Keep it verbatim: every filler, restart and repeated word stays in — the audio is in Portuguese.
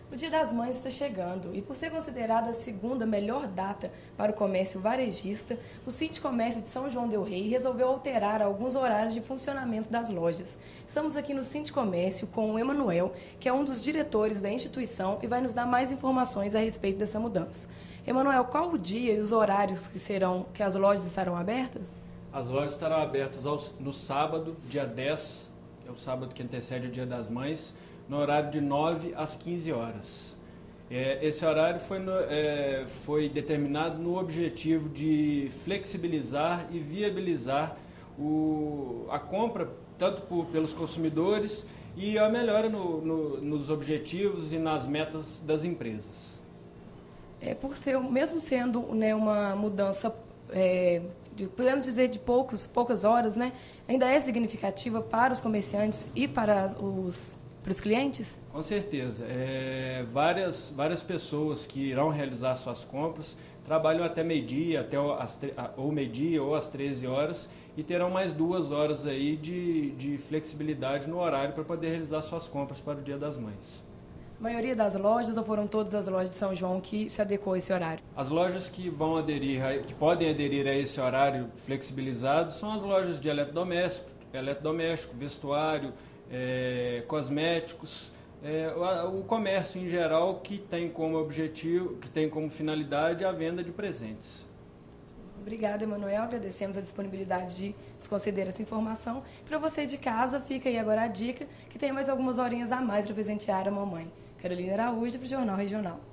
O Dia das Mães está chegando e, por ser considerada a segunda melhor data para o comércio varejista, o Sindicomércio de São João del Rei resolveu alterar alguns horários de funcionamento das lojas. Estamos aqui no Sindicomércio com o Emanuel, que é um dos diretores da instituição e vai nos dar mais informações a respeito dessa mudança. Emanuel, qual o dia e os horários que, serão, que as lojas estarão abertas? As lojas estarão abertas aos, no sábado, dia dez, que é o sábado que antecede o Dia das Mães, no horário de nove às quinze horas. É, esse horário foi, no, é, foi determinado no objetivo de flexibilizar e viabilizar o, a compra, tanto por, pelos consumidores e a melhora no, no, nos objetivos e nas metas das empresas. É, por ser, mesmo sendo, né, uma mudança, é, de, podemos dizer, de poucos, poucas horas, né, ainda é significativa para os comerciantes e para os para os clientes? Com certeza. É, várias, várias pessoas que irão realizar suas compras trabalham até meio-dia, até as, ou meio-dia ou às treze horas, e terão mais duas horas aí de, de flexibilidade no horário para poder realizar suas compras para o Dia das Mães. A maioria das lojas, ou foram todas as lojas de São João que se adequou a esse horário? As lojas que vão aderir, a, que podem aderir a esse horário flexibilizado são as lojas de eletrodoméstico, eletrodoméstico, vestuário, É, cosméticos, é, o, o comércio em geral que tem como objetivo, que tem como finalidade a venda de presentes. Obrigada, Emanuel. Agradecemos a disponibilidade de nos conceder essa informação. Para você de casa, fica aí agora a dica que tem mais algumas horinhas a mais para presentear a mamãe. Carolina Araújo, para o Jornal Regional.